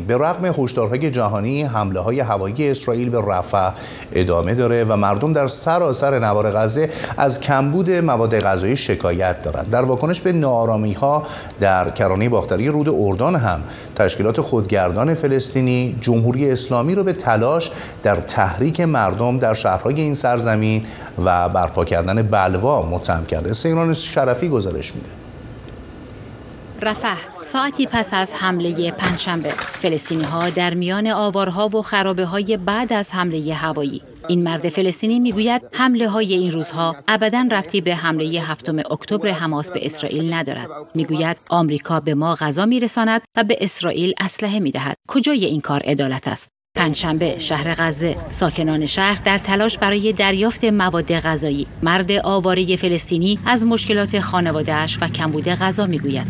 زمین. به رغم هشدارهای جهانی، حمله‌های هوایی اسرائیل به رفح ادامه داره و مردم در سراسر نوار غزه از کمبود مواد غذایی شکایت دارند. در واکنش به ناآرامی‌ها در کرانه باختری رود اردن هم تشکیلات خودگردان فلسطینی جمهوری اسلامی رو به تلاش در تحریک مردم در شهرهای این سرزمین و برپا کردن بلوا متهم کرده. سیران شرفی گزارش میده. رفح ساعتی پس از حمله پنجشنبه، فلسطینی‌ها در میان آوارها و خرابه‌های بعد از حمله هوایی. این مرد فلسطینی میگوید حمله‌های این روزها ابداً ربطی به حمله 7 اکتبر حماس به اسرائیل ندارد. میگوید آمریکا به ما غذا میرساند و به اسرائیل اسلحه میدهد. کجای این کار عدالت است؟ پنجشنبه شهر غزه، ساکنان شهر در تلاش برای دریافت مواد غذایی. مرد آواره فلسطینی از مشکلات خانواده‌اش و کمبود غذا میگوید.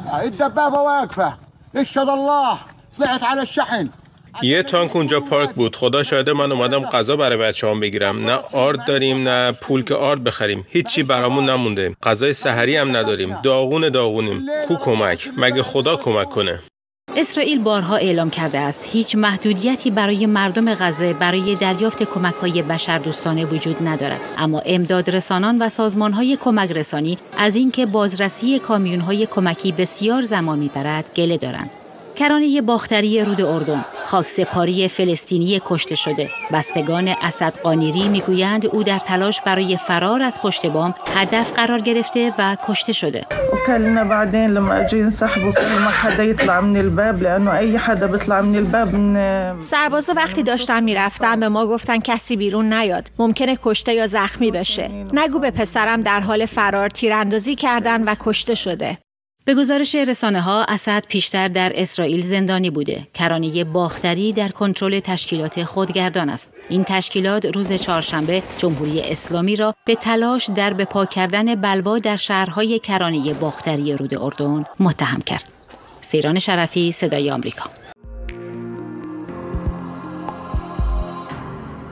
یه تانک اونجا پارک بود. خدا شاهده من اومدم غذا برای بچه‌هام بگیرم. نه آرد داریم نه پول که آرد بخریم. هیچی برامون نمونده. غذای سحری هم نداریم. داغونیم. کو کمک؟ مگه خدا کمک کنه؟ اسرائیل بارها اعلام کرده است هیچ محدودیتی برای مردم غزه برای دریافت کمک‌های بشردوستانه وجود ندارد، اما امدادرسانان و سازمان‌های کمک رسانی از اینکه بازرسی کامیون‌های کمکی بسیار زمان می‌برد گله دارند. کرانه باختری رود اردن، خاکسپاری فلسطینی کشته شده. بستگان اسد قانیری میگویند او در تلاش برای فرار از پشت بام هدف قرار گرفته و کشته شده. وكلنا بعدين لما اجوا ينسحبوا كل ما حدا يطلع من الباب لانه اي حدا بيطلع من الباب من سربازا وقتی داشتن میرفتن به ما گفتن کسی بیرون نیاد، ممکنه کشته یا زخمی بشه. نگو به پسرم در حال فرار تیراندازی کردن و کشته شده. به گزارش رسانه‌ها اسد پیشتر در اسرائیل زندانی بوده. کرانه باختری در کنترل تشکیلات خودگردان است. این تشکیلات روز چهارشنبه جمهوری اسلامی را به تلاش در به پا کردن بلوا در شهرهای کرانه باختری رود اردن متهم کرد. سیران شرفی، صدای آمریکا.